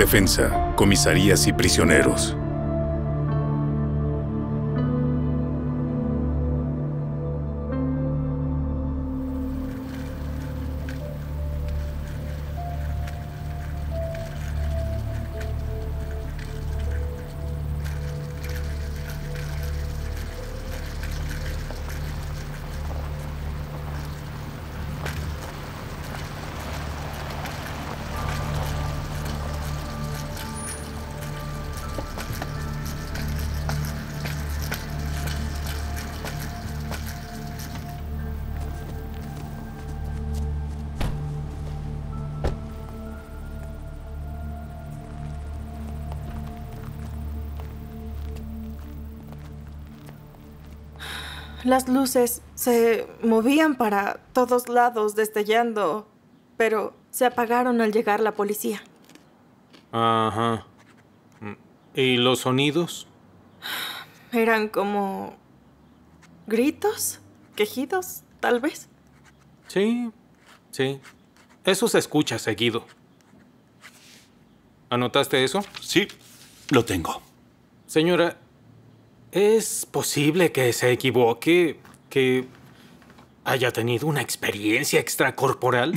Defensa, comisarías y prisioneros. Las luces se movían para todos lados, destellando, pero se apagaron al llegar la policía. Ajá. ¿Y los sonidos? Eran como gritos, quejidos, tal vez. Sí, sí. Eso se escucha seguido. ¿Anotaste eso? Sí, lo tengo. Señora, ¿es posible que se equivoque, que haya tenido una experiencia extracorporal?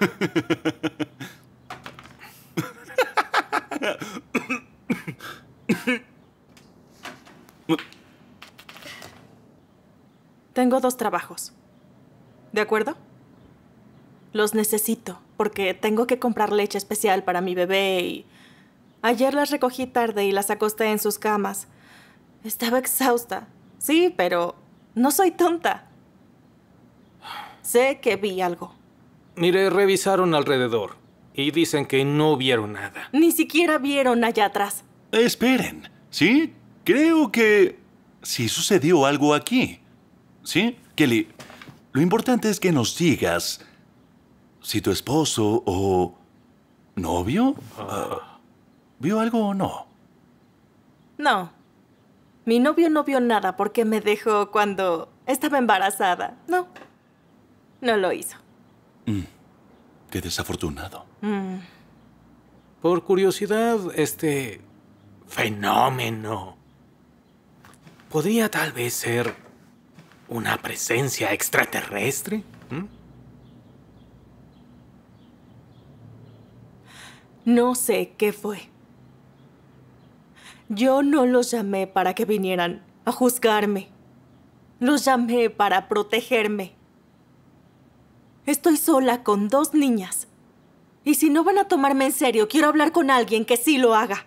Tengo 2 trabajos. ¿De acuerdo? Los necesito porque tengo que comprar leche especial para mi bebé y... Ayer las recogí tarde y las acosté en sus camas. Estaba exhausta. Sí, pero no soy tonta. Sé que vi algo. Mire, revisaron alrededor y dicen que no vieron nada. Ni siquiera vieron allá atrás. Esperen, ¿sí? Creo que sí sucedió algo aquí. ¿Sí? Kelly, lo importante es que nos digas si tu esposo o novio vio algo o no. No. Mi novio no vio nada porque me dejó cuando estaba embarazada. No. No lo hizo. Qué desafortunado. Por curiosidad, este fenómeno podría tal vez ser una presencia extraterrestre. No sé qué fue. Yo no los llamé para que vinieran a juzgarme. Los llamé para protegerme. Estoy sola con 2 niñas. Y si no van a tomarme en serio, quiero hablar con alguien que sí lo haga.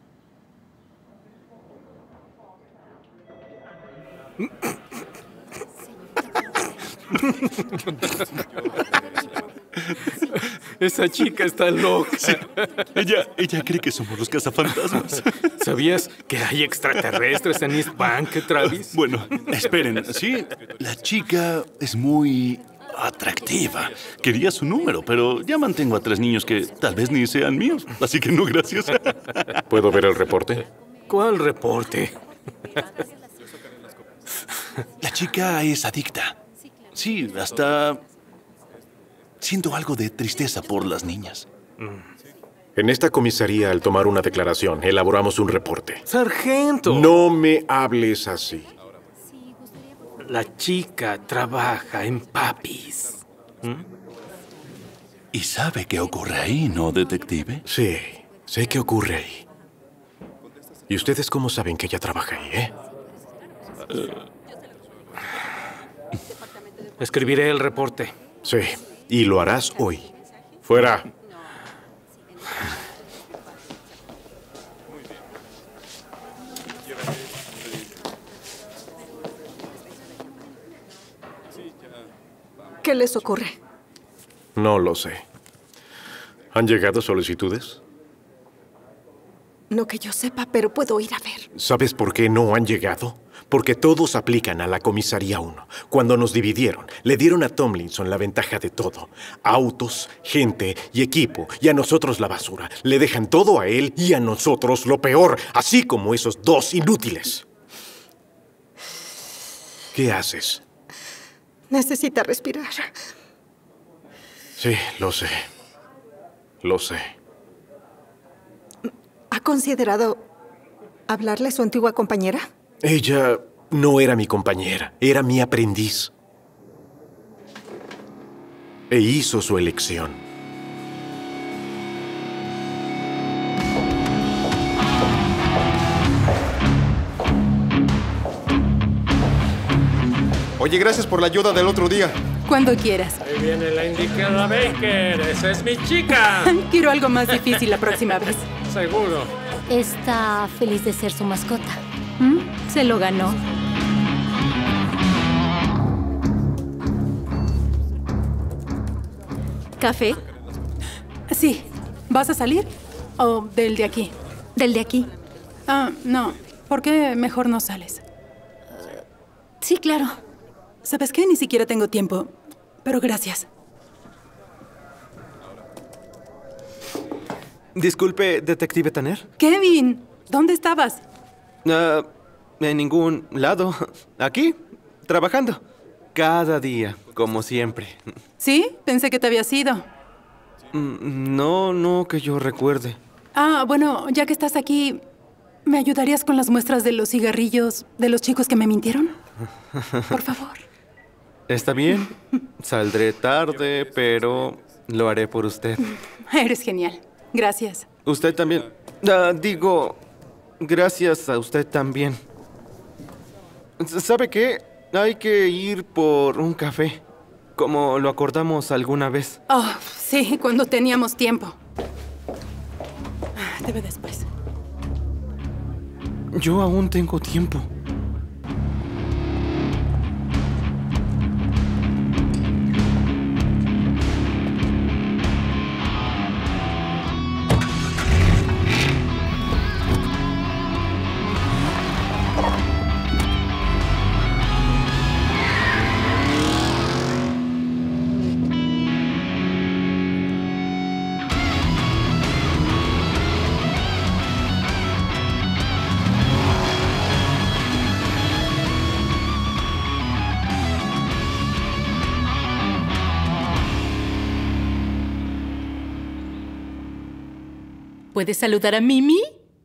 Esa chica está loca. Sí. Ella cree que somos los cazafantasmas. ¿Sabías que hay extraterrestres en East Bank, Travis? Bueno, esperen, sí. La chica es muy atractiva. Quería su número, pero ya mantengo a 3 niños que tal vez ni sean míos. Así que no, gracias. ¿Puedo ver el reporte? ¿Cuál reporte? La chica es adicta. Sí, hasta siento algo de tristeza por las niñas. En esta comisaría, al tomar una declaración, elaboramos un reporte. ¡Sargento! No me hables así. La chica trabaja en Papis. ¿Y sabe qué ocurre ahí, no, detective? Sí, sé qué ocurre ahí. ¿Y ustedes cómo saben que ella trabaja ahí, Escribiré el reporte. Sí, y lo harás hoy. Fuera. ¿Qué les ocurre? No lo sé. ¿Han llegado solicitudes? No que yo sepa, pero puedo ir a ver. ¿Sabes por qué no han llegado? Porque todos aplican a la comisaría 1. Cuando nos dividieron, le dieron a Tomlinson la ventaja de todo. Autos, gente y equipo, y a nosotros la basura. Le dejan todo a él y a nosotros lo peor, así como esos 2 inútiles. ¿Qué haces? Necesita respirar. Sí, lo sé. Lo sé. ¿Ha considerado hablarle a su antigua compañera? Ella no era mi compañera, era mi aprendiz. E hizo su elección. Oye, gracias por la ayuda del otro día. Cuando quieras. Ahí viene la indicada Baker. ¡Esa es mi chica! Quiero algo más difícil la próxima vez. Seguro. Está feliz de ser su mascota. Se lo ganó. ¿Café? Sí. ¿Vas a salir? ¿O del de aquí? Del de aquí. No. ¿Por qué mejor no sales? Sí, claro. ¿Sabes qué? Ni siquiera tengo tiempo. Pero gracias. Disculpe, detective Tanner. Kevin, ¿dónde estabas? En ningún lado. Aquí, trabajando. Cada día, como siempre. ¿Sí? Pensé que te habías ido. No que yo recuerde. Bueno, ya que estás aquí, ¿me ayudarías con las muestras de los cigarrillos de los chicos que me mintieron? Por favor. Está bien. Saldré tarde, pero lo haré por usted. Eres genial. Gracias. Usted también. Gracias a usted también. ¿Sabe qué? Hay que ir por un café, como lo acordamos alguna vez. Sí, cuando teníamos tiempo. Te veo después. Yo aún tengo tiempo. ¿Puedes saludar a Mimi?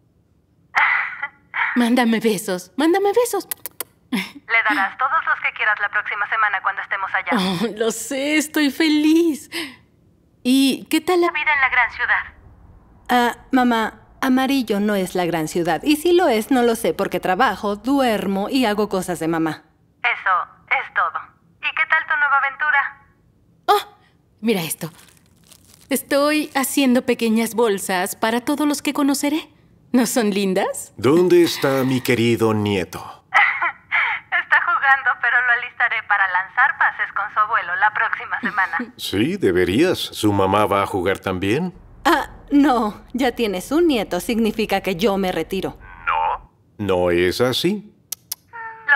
Mándame besos. Mándame besos. Le darás todos los que quieras la próxima semana cuando estemos allá. Lo sé, estoy feliz. ¿Y qué tal la vida en la gran ciudad? Mamá, Amarillo no es la gran ciudad. Y si lo es, no lo sé porque trabajo, duermo y hago cosas de mamá. Eso es todo. ¿Y qué tal tu nueva aventura? Mira esto. Estoy haciendo pequeñas bolsas para todos los que conoceré. ¿No son lindas? ¿Dónde está mi querido nieto? Está jugando, pero lo alistaré para lanzar pases con su abuelo la próxima semana. Sí, deberías. ¿Su mamá va a jugar también? No. Ya tienes un nieto. Significa que yo me retiro. No. ¿No es así? Lo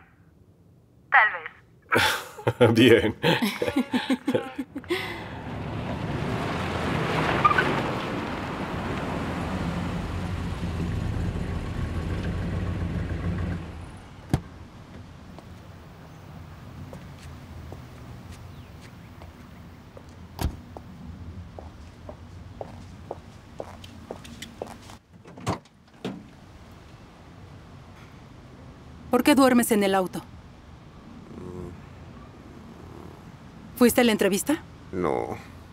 pensaré. Tal vez. Bien. ¿Por qué duermes en el auto? ¿Fuiste a la entrevista? No.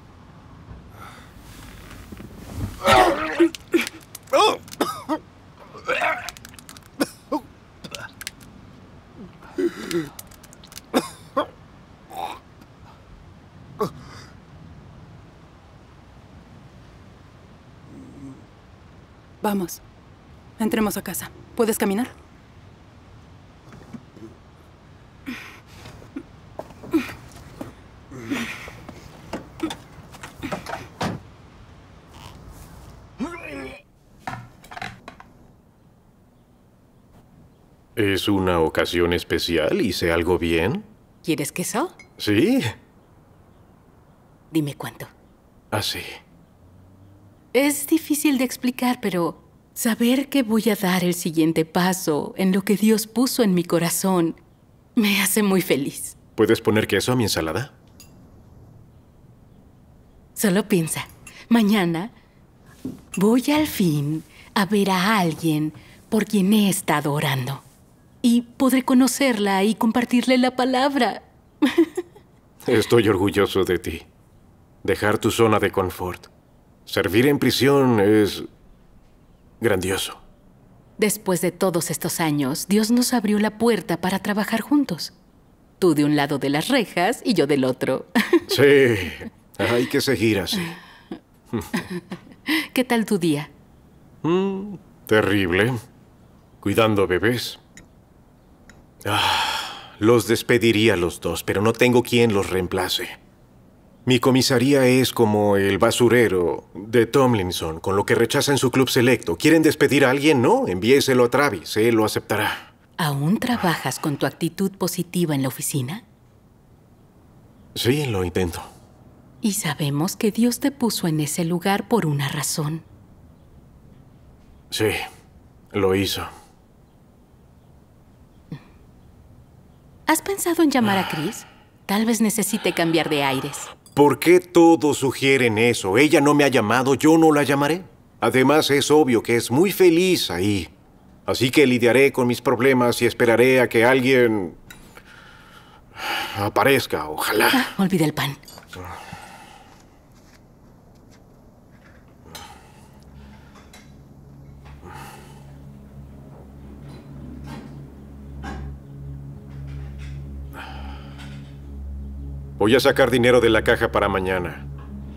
Vamos. Entremos a casa. ¿Puedes caminar? ¿Es una ocasión especial? ¿Hice algo bien? ¿Quieres queso? Sí. Dime cuánto. Así. Es difícil de explicar, pero saber que voy a dar el siguiente paso en lo que Dios puso en mi corazón me hace muy feliz. ¿Puedes poner queso a mi ensalada? Solo piensa, mañana voy al fin a ver a alguien por quien he estado orando. Y podré conocerla y compartirle la palabra. Estoy orgulloso de ti. Dejar tu zona de confort. Servir en prisión es grandioso. Después de todos estos años, Dios nos abrió la puerta para trabajar juntos. Tú de un lado de las rejas y yo del otro. Sí, hay que seguir así. ¿Qué tal tu día? Terrible. Cuidando bebés. Los despediría a los dos, pero no tengo quien los reemplace. Mi comisaría es como el basurero de Tomlinson, con lo que rechaza en su club selecto. ¿Quieren despedir a alguien? No, envíeselo a Travis, él lo aceptará. ¿Aún trabajas con tu actitud positiva en la oficina? Sí, lo intento. Y sabemos que Dios te puso en ese lugar por una razón. Sí, lo hizo. ¿Has pensado en llamar a Chris? Tal vez necesite cambiar de aires. ¿Por qué todos sugieren eso? Ella no me ha llamado, yo no la llamaré. Además, es obvio que es muy feliz ahí. Así que lidiaré con mis problemas y esperaré a que alguien aparezca, ojalá. Olvida el pan. Voy a sacar dinero de la caja para mañana.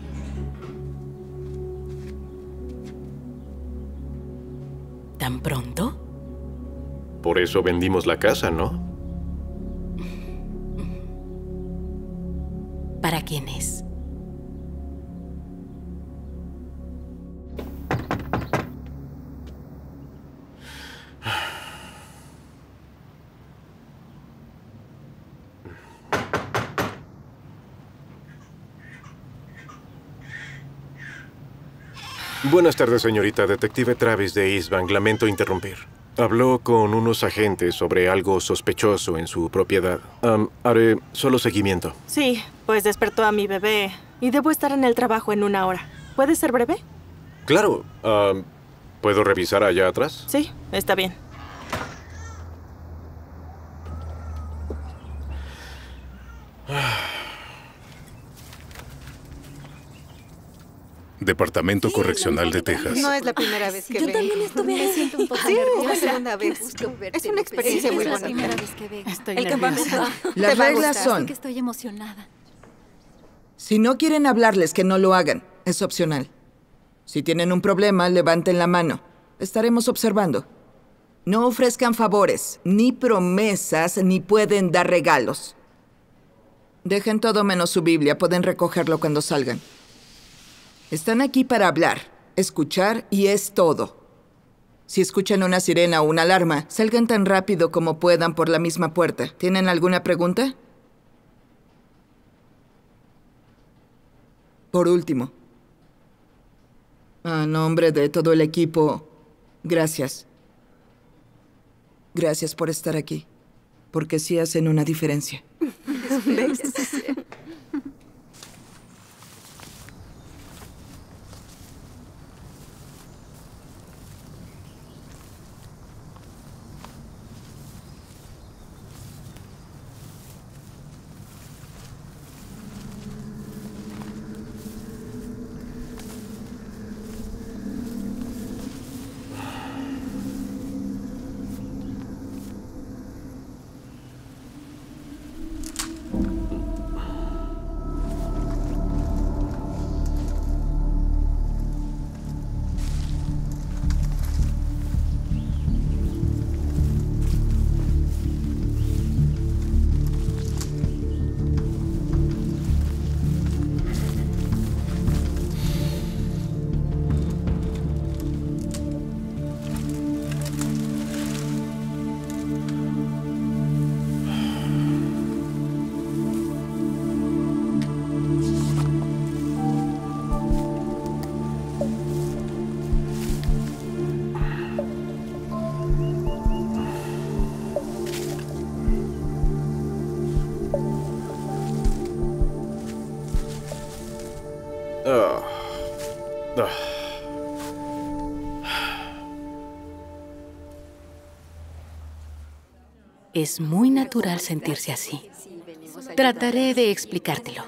¿Tan pronto? Por eso vendimos la casa, ¿no? ¿Para quién es? Buenas tardes, señorita. Detective Travis de Eastbank. Lamento interrumpir. Habló con unos agentes sobre algo sospechoso en su propiedad. Haré solo seguimiento. Sí, pues despertó a mi bebé y debo estar en el trabajo en 1 hora. ¿Puede ser breve? Claro. ¿Puedo revisar allá atrás? Sí, está bien. Departamento Correccional de Texas. No es la primera vez que vengo. Yo también estuve ahí. Me siento un poco nerviosa. Es la segunda vez. Es una experiencia muy bonita. Estoy El nerviosa. campamento. Las te va a reglas gustar. son, Que estoy emocionada. si no quieren hablarles, que no lo hagan. Es opcional. Si tienen un problema, levanten la mano. Estaremos observando. No ofrezcan favores, ni promesas, ni pueden dar regalos. Dejen todo menos su Biblia. Pueden recogerlo cuando salgan. Están aquí para hablar, escuchar y es todo. Si escuchan una sirena o una alarma, salgan tan rápido como puedan por la misma puerta. ¿Tienen alguna pregunta? Por último, a nombre de todo el equipo, gracias. Gracias por estar aquí, porque sí hacen una diferencia. Es muy natural sentirse así. Trataré de explicártelo.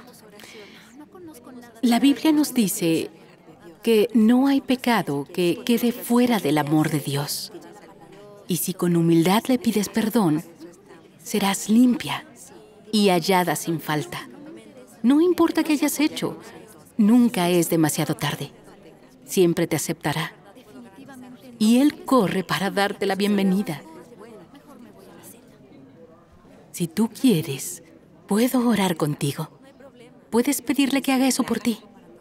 La Biblia nos dice que no hay pecado que quede fuera del amor de Dios. Y si con humildad le pides perdón, serás limpia y hallada sin falta. No importa qué hayas hecho, nunca es demasiado tarde. Siempre te aceptará. Y Él corre para darte la bienvenida. Si tú quieres, puedo orar contigo. Puedes pedirle que haga eso por ti.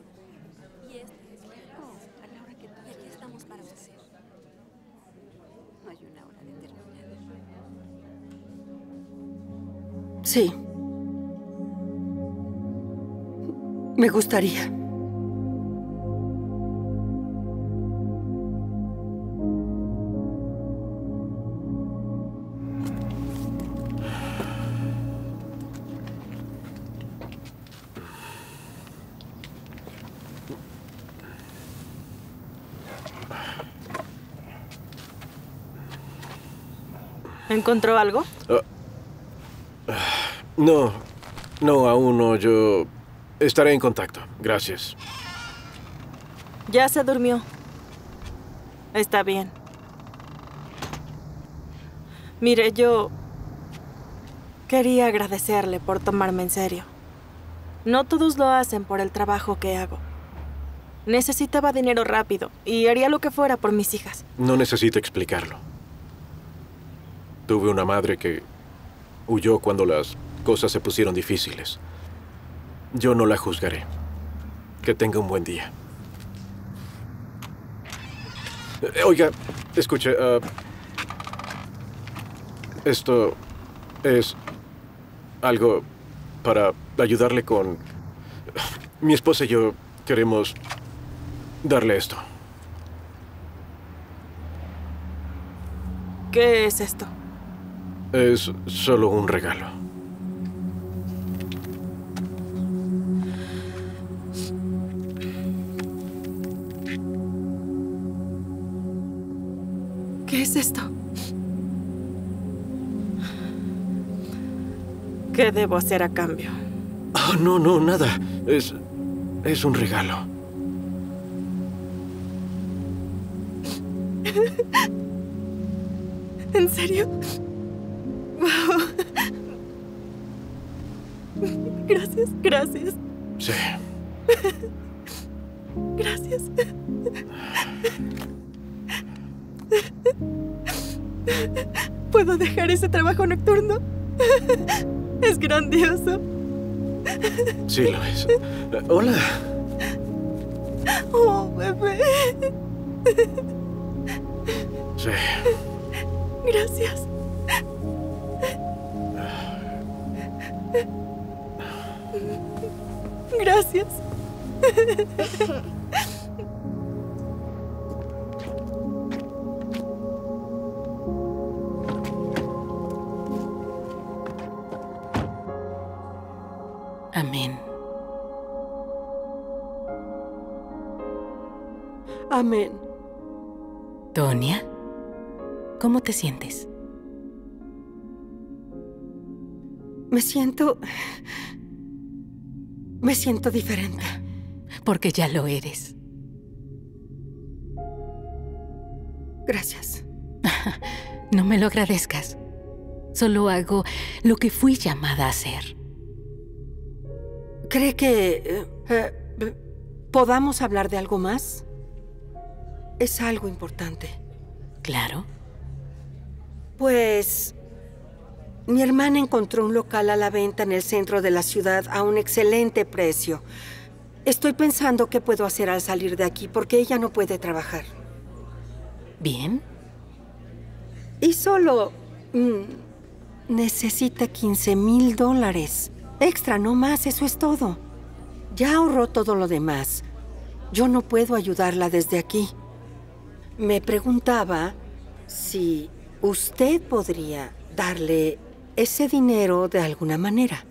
Sí. Me gustaría. ¿Encontró algo? No, aún no. Yo estaré en contacto. Gracias. Ya se durmió. Está bien. Mire, yo quería agradecerle por tomarme en serio. No todos lo hacen por el trabajo que hago. Necesitaba dinero rápido y haría lo que fuera por mis hijas. No necesito explicarlo. Tuve una madre que huyó cuando las cosas se pusieron difíciles. Yo no la juzgaré. Que tenga un buen día. Oiga, escuche, esto es algo para ayudarle con... Mi esposa y yo queremos darle esto. ¿Qué es esto? Es solo un regalo. ¿Qué es esto? ¿Qué debo hacer a cambio? Oh, no, nada. Es un regalo. ¿En serio? Wow. Gracias. Sí. Gracias. ¿Puedo dejar ese trabajo nocturno? Es grandioso. Sí, lo es. Hola. Oh, bebé. Sí. Gracias. Gracias. Amén. Amén. Tonia, ¿cómo te sientes? Me siento diferente. Porque ya lo eres. Gracias. No me lo agradezcas. Solo hago lo que fui llamada a hacer. ¿Cree que podamos hablar de algo más? Es algo importante. Claro. Pues mi hermana encontró un local a la venta en el centro de la ciudad a un excelente precio. Estoy pensando qué puedo hacer al salir de aquí porque ella no puede trabajar. Bien. Y solo necesita $15,000. Extra, no más, eso es todo. Ya ahorró todo lo demás. Yo no puedo ayudarla desde aquí. Me preguntaba si usted podría darle ese dinero de alguna manera.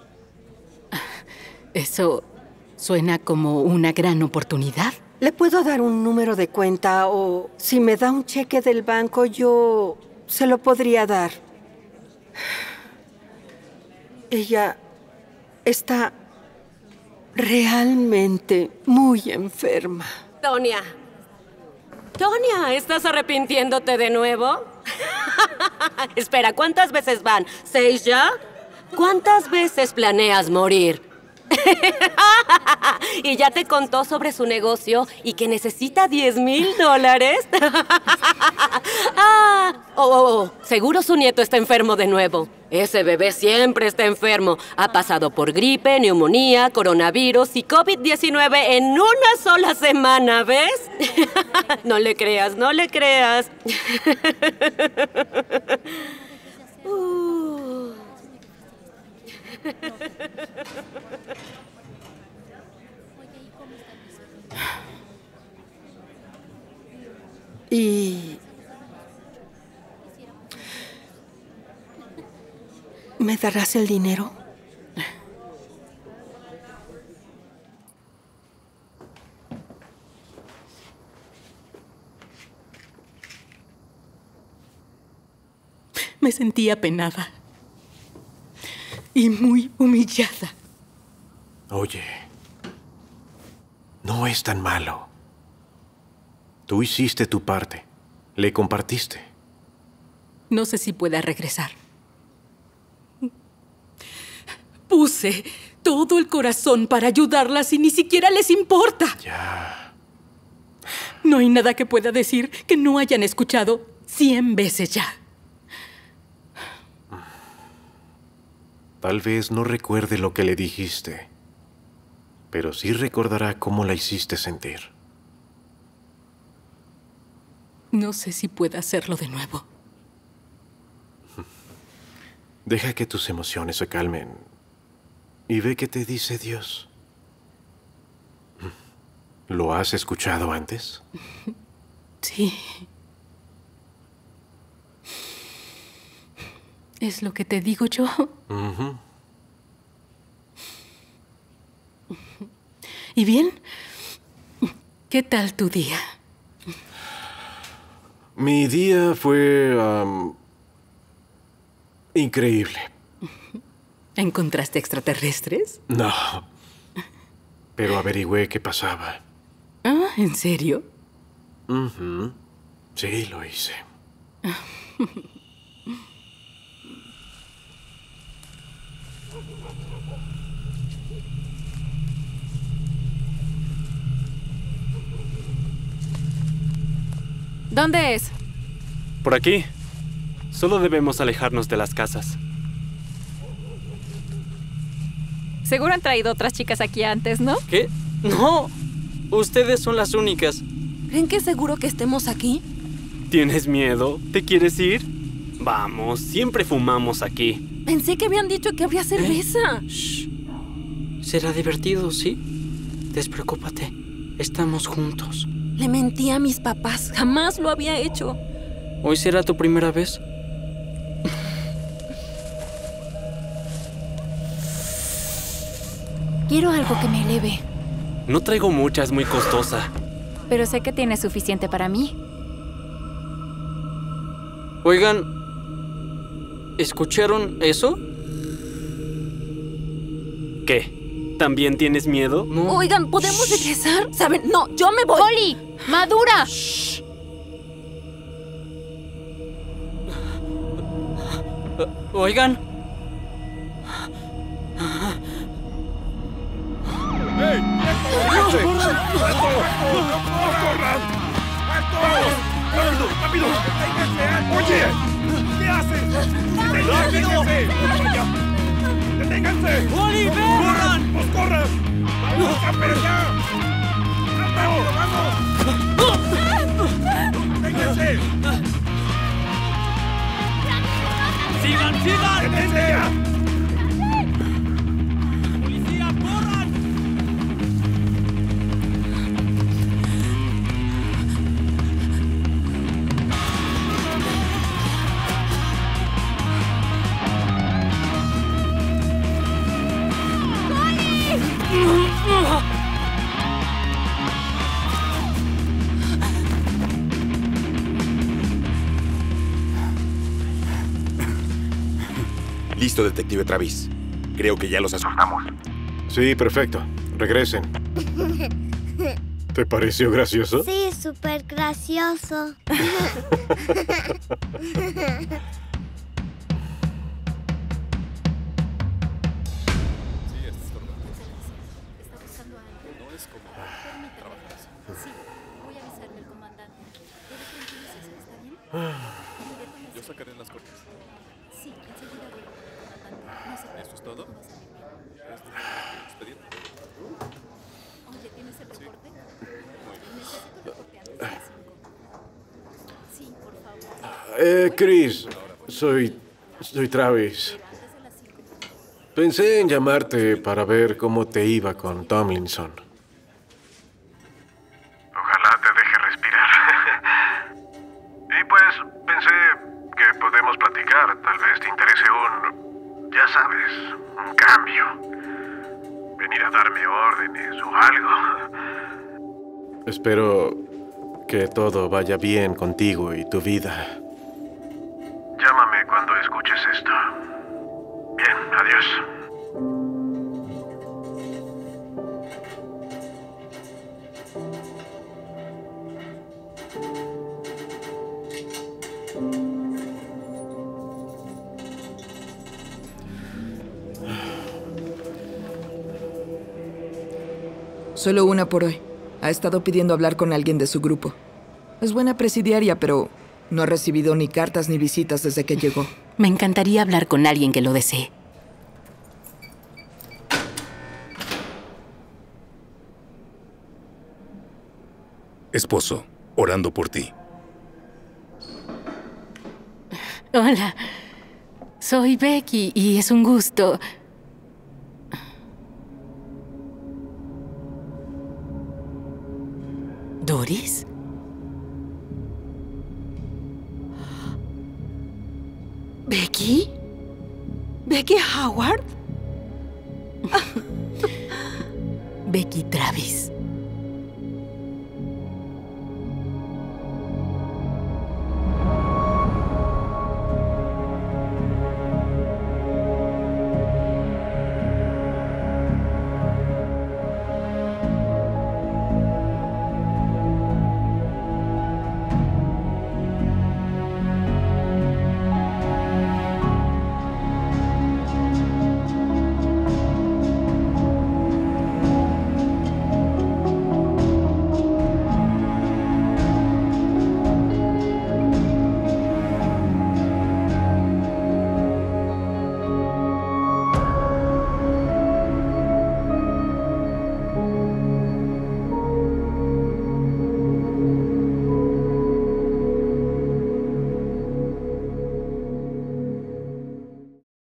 Eso suena como una gran oportunidad. Le puedo dar un número de cuenta o si me da un cheque del banco, yo se lo podría dar. Ella está realmente muy enferma. Tonia. Tonia, ¿estás arrepintiéndote de nuevo? Espera, ¿cuántas veces van? ¿6 ya? ¿Cuántas veces planeas morir? ¿Y ya te contó sobre su negocio y que necesita $10,000? Seguro su nieto está enfermo de nuevo. Ese bebé siempre está enfermo. Ha pasado por gripe, neumonía, coronavirus y COVID-19 en una sola semana, ¿ves? No le creas, no le creas. ¿Y me darás el dinero? Me sentí apenada y muy humillada. Oye, no es tan malo. Tú hiciste tu parte. Le compartiste. No sé si pueda regresar. Puse todo el corazón para ayudarlas y ni siquiera les importa. Ya. No hay nada que pueda decir que no hayan escuchado 100 veces ya. Tal vez no recuerde lo que le dijiste, pero sí recordará cómo la hiciste sentir. No sé si pueda hacerlo de nuevo. Deja que tus emociones se calmen y ve qué te dice Dios. ¿Lo has escuchado antes? Sí. ¿Es lo que te digo yo? ¿Y bien? ¿Qué tal tu día? Mi día fue increíble. ¿Encontraste extraterrestres? No, pero averigüé qué pasaba. Ah, ¿en serio? Sí, lo hice. ¿Dónde es? Por aquí. Solo debemos alejarnos de las casas. Seguro han traído otras chicas aquí antes, ¿no? ¿Qué? ¡No! Ustedes son las únicas. ¿Creen que es seguro que estemos aquí? ¿Tienes miedo? ¿Te quieres ir? Vamos, siempre fumamos aquí. Pensé que habían dicho que habría cerveza. Shh. Será divertido, ¿sí? Despreocúpate. Estamos juntos. Le mentí a mis papás. Jamás lo había hecho. ¿Hoy será tu primera vez? Quiero algo que me eleve. No traigo mucha, es muy costosa. Pero sé que tienes suficiente para mí. Oigan, ¿escucharon eso? ¿Qué? ¿También tienes miedo? No. Oigan, ¿podemos regresar? ¿Saben? No, yo me voy. ¡Holly! ¡Madura! Shh. Oigan. ¡Ey! ¡Alto! ¡Rápido! ¡Rápido! ¡Oye! ¿Qué haces? ¡Deténganse! ¡Deténganse! ¡Holly, ven! ¡Corran! ¡Pues corran! ¡Vamos, camper ya! ¡Rápido, vamos! ¡Deténganse! ¡Sigan, sigan! ¡Deténganse ya! ¡Policía, corran! Listo, detective Travis. Creo que ya los asustamos. Sí, perfecto. Regresen. ¿Te pareció gracioso? Sí, súper gracioso. Yo sacaré las copias. Sí, enseguida voy. ¿Esto es todo? ¿Este es el expediente? Oye, ¿tienes el reporte? Necesito reporte antes de las 5. Sí, por favor. Chris, soy Travis. Pensé en llamarte para ver cómo te iba con Tomlinson. Ojalá te deje respirar. Y pues pensé que podemos platicar. Tal vez te interese ya sabes, un cambio. Venir a darme órdenes o algo. Espero que todo vaya bien contigo y tu vida. Llámame cuando escuches esto. Bien, adiós. Solo una por hoy. Ha estado pidiendo hablar con alguien de su grupo. Es buena presidiaria, pero no ha recibido ni cartas ni visitas desde que llegó. Me encantaría hablar con alguien que lo desee. Esposo, orando por ti. Hola, soy Becky y es un gusto. ¿Doris? ¿Becky? ¿Becky Howard? Becky Travis.